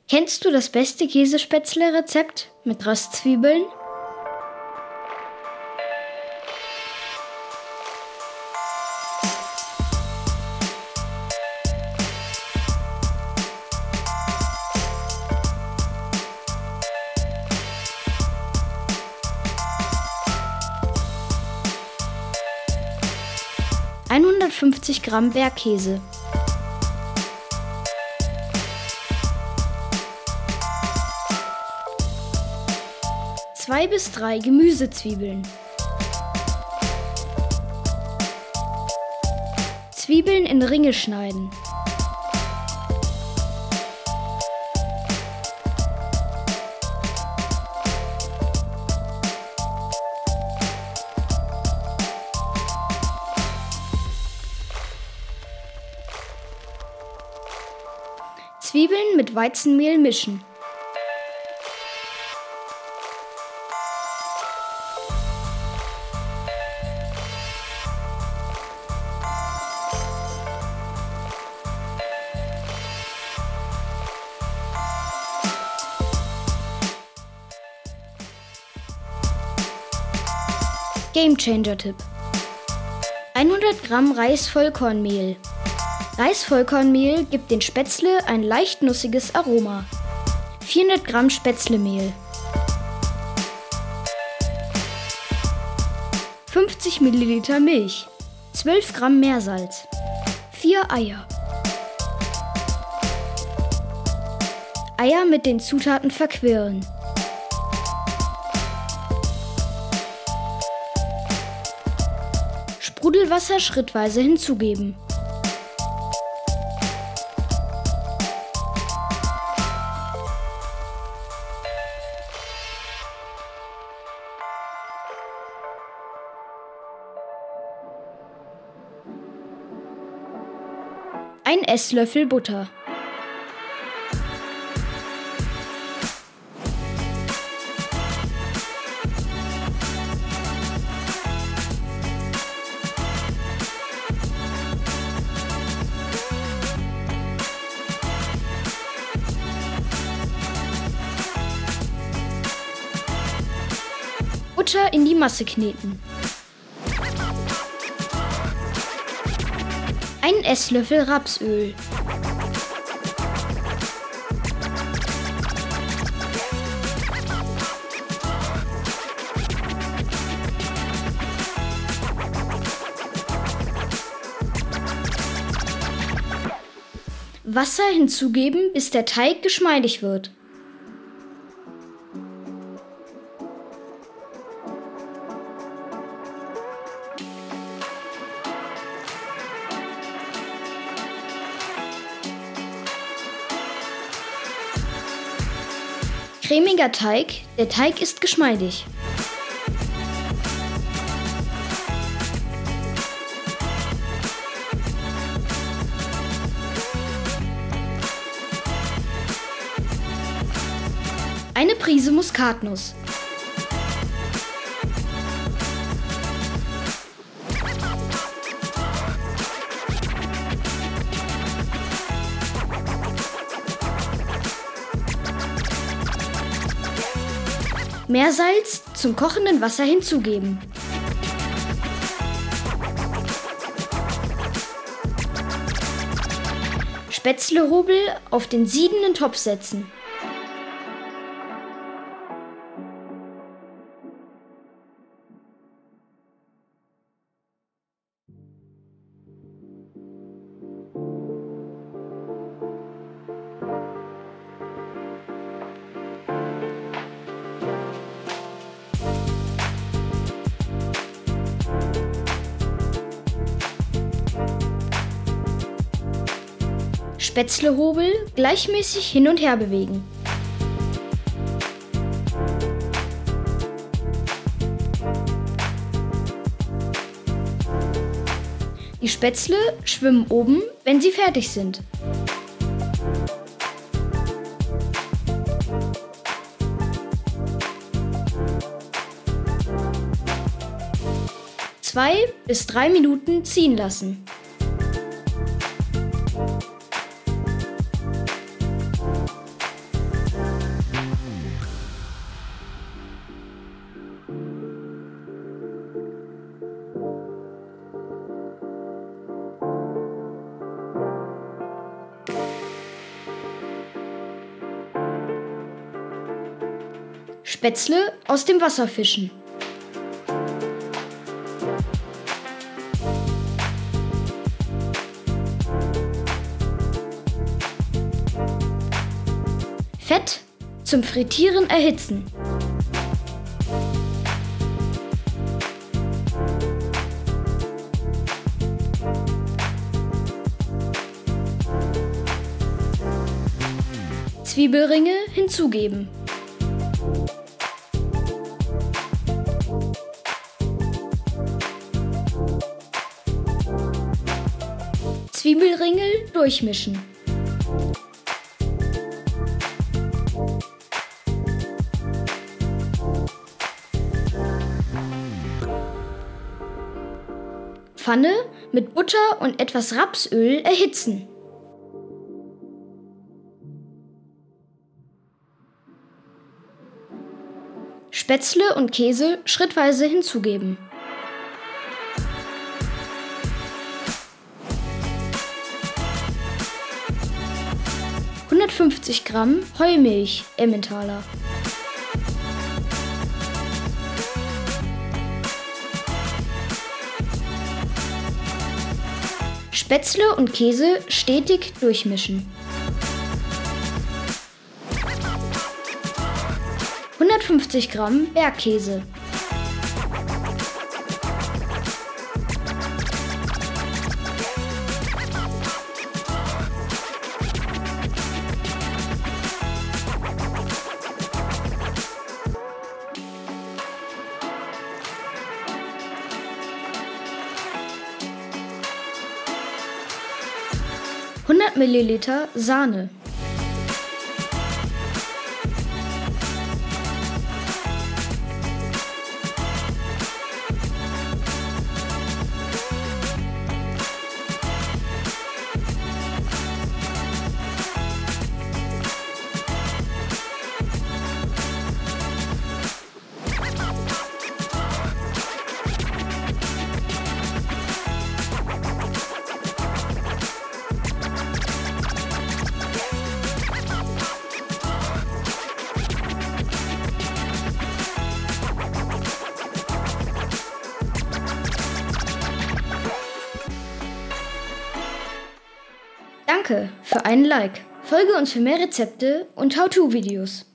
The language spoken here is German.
Kennst du das beste Käsespätzle-Rezept mit Röstzwiebeln? ...150 Gramm Bergkäse, 2 bis 3 Gemüsezwiebeln, Zwiebeln in Ringe schneiden, Zwiebeln mit Weizenmehl mischen. Gamechanger-Tipp: 100 Gramm Reisvollkornmehl. Reisvollkornmehl gibt den Spätzle ein leicht nussiges Aroma. 400 Gramm Spätzlemehl, 50 Milliliter Milch, 12 Gramm Meersalz, 4 Eier. Eier mit den Zutaten verquirlen. Sprudelwasser schrittweise hinzugeben. Ein Esslöffel Butter. Butter in die Masse kneten. Ein Esslöffel Rapsöl. Wasser hinzugeben, bis der Teig geschmeidig wird. Cremiger Teig, der Teig ist geschmeidig. Eine Prise Muskatnuss. Meersalz zum kochenden Wasser hinzugeben. Spätzlehobel auf den siedenden Topf setzen. Spätzlehobel gleichmäßig hin und her bewegen. Die Spätzle schwimmen oben, wenn sie fertig sind. Zwei bis 3 Minuten ziehen lassen. Spätzle aus dem Wasser fischen. Fett zum Frittieren erhitzen. Zwiebelringe hinzugeben. Zwiebelringel durchmischen. Pfanne mit Butter und etwas Rapsöl erhitzen. Spätzle und Käse schrittweise hinzugeben. ...150 Gramm Heumilch Emmentaler. Spätzle und Käse stetig durchmischen. 150 Gramm Bergkäse. Milliliter Sahne. Danke für einen Like. Folge uns für mehr Rezepte und How-To-Videos.